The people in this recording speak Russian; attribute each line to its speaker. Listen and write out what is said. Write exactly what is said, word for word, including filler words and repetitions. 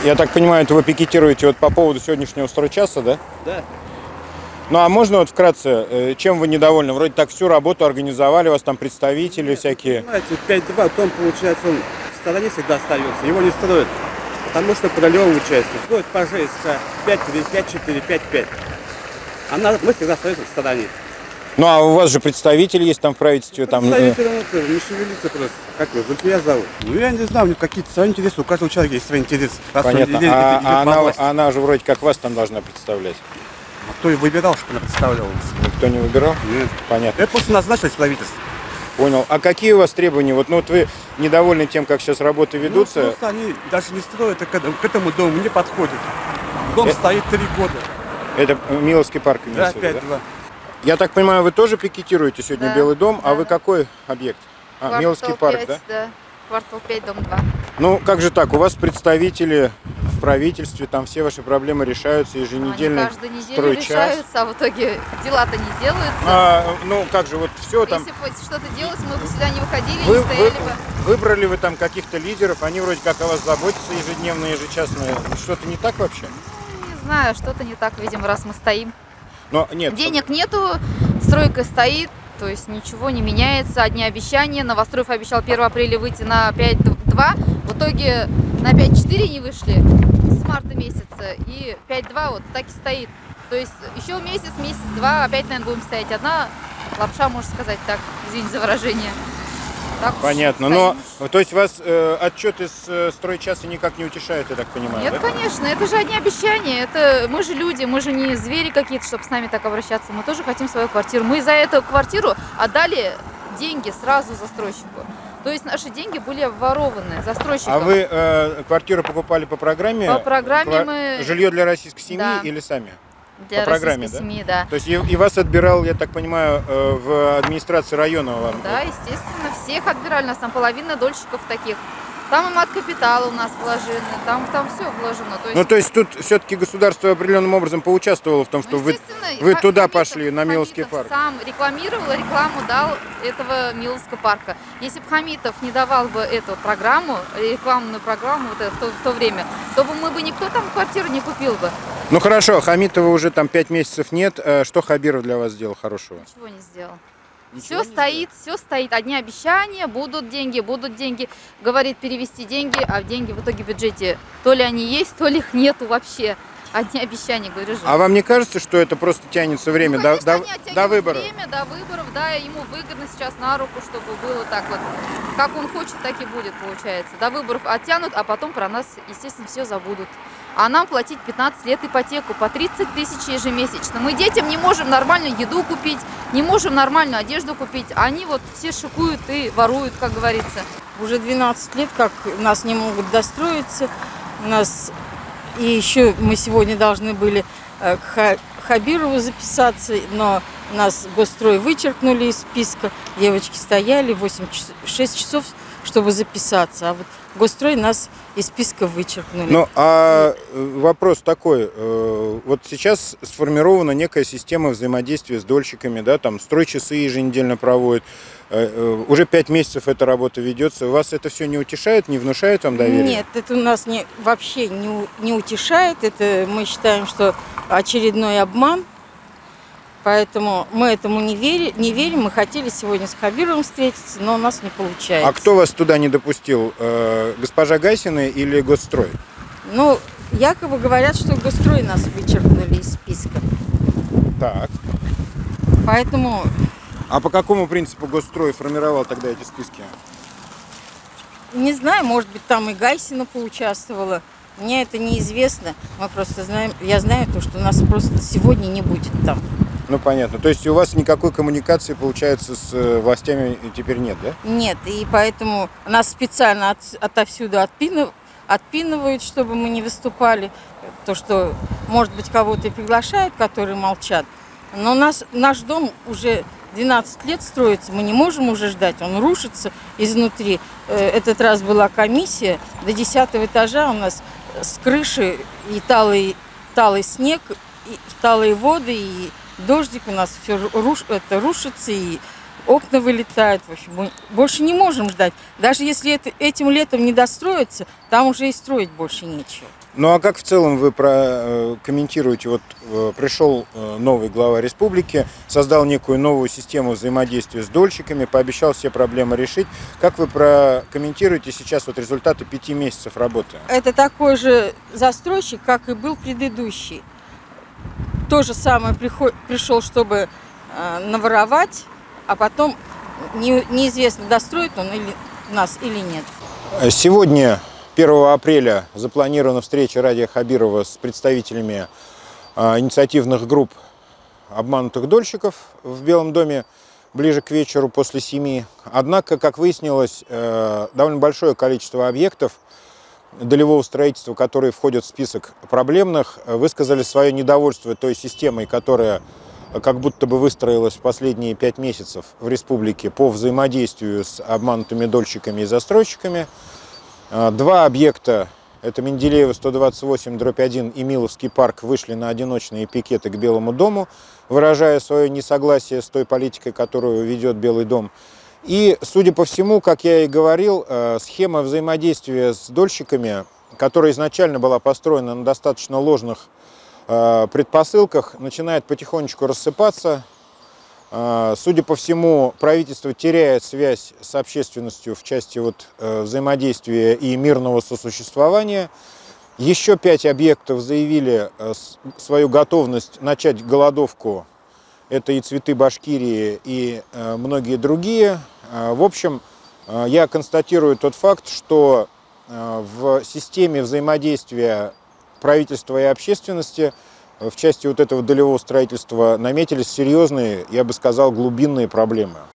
Speaker 1: Я так понимаю, это вы пикетируете вот по поводу сегодняшнего стройчаса, да?
Speaker 2: Да.
Speaker 1: Ну а можно вот вкратце, чем вы недовольны? Вроде так всю работу организовали, у вас там представители
Speaker 2: Нет,
Speaker 1: всякие.
Speaker 2: Понимаете, пять два, дом, получается, он в стороне всегда остается, его не строят. Потому что по левому участку строят по ЖСК пять три, пять четыре, пять пять. А мы всегда остаемся в стороне.
Speaker 1: Ну а у вас же представитель есть там в правительстве? Там,
Speaker 2: представитель, ну, не шевелится просто. Как его, Зульфия зовут? Ну я не знаю, у них какие-то свои интересы, у каждого человека есть свои интересы.
Speaker 1: Понятно, а, а она, она же вроде как вас там должна представлять.
Speaker 2: А кто и выбирал, чтобы она представляла нас?
Speaker 1: Никто не выбирал?
Speaker 2: Нет.
Speaker 1: Понятно.
Speaker 2: Это просто назначили правительство.
Speaker 1: Понял. А какие у вас требования? Вот, ну, вот вы недовольны тем, как сейчас работы ведутся?
Speaker 2: Ну, просто они даже не строят, а к, к этому дому не подходят. Дом это... стоит три года.
Speaker 1: Это Миловский парк?
Speaker 2: Да, пять два.
Speaker 1: Я так понимаю, вы тоже пикетируете сегодня
Speaker 3: да,
Speaker 1: Белый дом,
Speaker 3: да,
Speaker 1: а вы
Speaker 3: да.
Speaker 1: какой объект? А,
Speaker 3: Квартал
Speaker 1: Миловский парк,
Speaker 3: пять,
Speaker 1: да?
Speaker 3: Да, квартал пять, дом два.
Speaker 1: Ну, как же так? У вас представители в правительстве, там все ваши проблемы решаются еженедельно.
Speaker 3: Они каждую неделю решаются, а в итоге дела-то не делаются.
Speaker 1: А, ну, как же, вот все там...
Speaker 3: Если бы что-то делалось, мы бы сюда не выходили,
Speaker 1: вы,
Speaker 3: не стояли
Speaker 1: вы,
Speaker 3: бы.
Speaker 1: Выбрали вы там каких-то лидеров, они вроде как о вас заботятся ежедневно, ежечасно. Что-то не так вообще?
Speaker 3: Ну, не знаю, что-то не так, видимо, раз мы стоим.
Speaker 1: Но нет.
Speaker 3: Денег нету, стройка стоит, то есть ничего не меняется. Одни обещания. Новостроев обещал первого апреля выйти на пять два. В итоге на пять четыре не вышли с марта месяца. И пять два вот так и стоит. То есть еще месяц, месяц-два опять, наверное, будем стоять. Одна лапша, можно сказать так, извините за выражение. Так
Speaker 1: понятно. Но, то есть вас э, отчеты с э, стройчаса никак не утешают, я так понимаю?
Speaker 3: Нет,
Speaker 1: да?
Speaker 3: конечно. Это же одни обещания. Это мы же люди, мы же не звери какие-то, чтобы с нами так обращаться. Мы тоже хотим свою квартиру. Мы за эту квартиру отдали деньги сразу застройщику. То есть наши деньги были обворованы застройщиком.
Speaker 1: А вы э, квартиру покупали по программе?
Speaker 3: По программе
Speaker 1: Ква...
Speaker 3: мы...
Speaker 1: Жилье для российской семьи
Speaker 3: да.
Speaker 1: или сами?
Speaker 3: Для
Speaker 1: по программе,
Speaker 3: российской
Speaker 1: да?
Speaker 3: семьи, да.
Speaker 1: То есть и, и вас отбирал, я так понимаю, э, в администрации района вам?
Speaker 3: Да, естественно, всех отбирали. У нас там половина дольщиков таких. Там и мат-капитал у нас вложены, там, там все вложено. То есть...
Speaker 1: Ну, то есть тут все-таки государство определенным образом поучаствовало в том, что
Speaker 3: ну,
Speaker 1: вы, вы туда
Speaker 3: Хамитов,
Speaker 1: пошли, на Миловский
Speaker 3: Хамитов
Speaker 1: парк.
Speaker 3: сам рекламировал, рекламу дал этого Миловского парка. Если бы Хамитов не давал бы эту программу, рекламную программу вот это, в, то, в то время, то бы мы бы никто там квартиру не купил бы.
Speaker 1: Ну хорошо, Хамитова уже там пять месяцев нет. Что Хабиров для вас сделал хорошего?
Speaker 3: Ничего не сделал.
Speaker 1: Ничего
Speaker 3: все стоит, все стоит. Одни обещания, будут деньги, будут деньги. Говорит перевести деньги, а деньги в итоге в бюджете то ли они есть, то ли их нету вообще. Одни обещания, говорю же.
Speaker 1: А вам не кажется, что это просто тянется время
Speaker 3: ну,
Speaker 1: до,
Speaker 3: конечно,
Speaker 1: до, до выборов?
Speaker 3: Время до выборов, да, ему выгодно сейчас на руку, чтобы было так вот. Как он хочет, так и будет, получается. До выборов оттянут, а потом про нас, естественно, все забудут. А нам платить пятнадцать лет ипотеку по тридцать тысяч ежемесячно. Мы детям не можем нормальную еду купить, не можем нормальную одежду купить. Они вот все шикуют и воруют, как говорится.
Speaker 4: Уже двенадцать лет, как у нас не могут достроиться. У нас и еще мы сегодня должны были к Хабирову записаться, но нас Госстрой вычеркнули из списка. Девочки стояли восемь, шесть часов, чтобы записаться. А вот Госстрой нас из списка вычеркнули.
Speaker 1: Ну, а вопрос такой. Вот сейчас сформирована некая система взаимодействия с дольщиками, да, там стройчасы еженедельно проводят. Уже пять месяцев эта работа ведется. Вас это все не утешает, не внушает вам доверие?
Speaker 4: Нет, это у нас не, вообще не, не утешает. Это мы считаем, что очередной обман. Поэтому мы этому не верим, не верим. Мы хотели сегодня с Хабировым встретиться, но у нас не получается.
Speaker 1: А кто вас туда не допустил? Э, госпожа Гасина или Госстрой?
Speaker 4: Ну, якобы говорят, что Госстрой нас вычеркнули из списка.
Speaker 1: Так.
Speaker 4: Поэтому...
Speaker 1: А по какому принципу Госстрой формировал тогда эти списки?
Speaker 4: Не знаю, может быть, там и Гайсина поучаствовала. Мне это неизвестно. Мы просто знаем, я знаю то, что нас просто сегодня не будет там.
Speaker 1: Ну, понятно. То есть у вас никакой коммуникации, получается, с властями теперь нет, да?
Speaker 4: Нет, и поэтому нас специально от, отовсюду отпинов, отпинывают, чтобы мы не выступали. То, что, может быть, кого-то приглашают, которые молчат. Но нас, наш дом уже двенадцать лет строится, мы не можем уже ждать, он рушится изнутри. Этот раз была комиссия, до десятого этажа у нас с крыши и талый, талый снег, и талые воды, и дождик, у нас все руш, это рушится, и окна вылетают. В общем, мы больше не можем ждать. Даже если это, этим летом не достроится, там уже и строить больше нечего.
Speaker 1: Ну а как в целом вы прокомментируете, вот пришел новый глава республики, создал некую новую систему взаимодействия с дольщиками, пообещал все проблемы решить. Как вы прокомментируете сейчас вот результаты пяти месяцев работы?
Speaker 4: Это такой же застройщик, как и был предыдущий. То же самое пришел, чтобы наворовать, а потом не, неизвестно, достроит он или, нас или нет.
Speaker 1: Сегодня, первого апреля, запланирована встреча Радия Хабирова с представителями а, инициативных групп обманутых дольщиков в Белом доме ближе к вечеру после семи. Однако, как выяснилось, э, довольно большое количество объектов долевого строительства, которые входят в список проблемных, высказали свое недовольство той системой, которая как будто бы выстроилась в последние пять месяцев в республике по взаимодействию с обманутыми дольщиками и застройщиками. Два объекта, это Менделеева сто двадцать восемь дробь один и Миловский парк, вышли на одиночные пикеты к Белому дому, выражая свое несогласие с той политикой, которую ведет Белый дом. И, судя по всему, как я и говорил, схема взаимодействия с дольщиками, которая изначально была построена на достаточно ложных предпосылках, начинает потихонечку рассыпаться. Судя по всему, правительство теряет связь с общественностью в части вот взаимодействия и мирного сосуществования. Еще пять объектов заявили свою готовность начать голодовку. Это и «Цветы Башкирии», и многие другие. В общем, я констатирую тот факт, что в системе взаимодействия правительства и общественности в части вот этого долевого строительства наметились серьезные, я бы сказал, глубинные проблемы.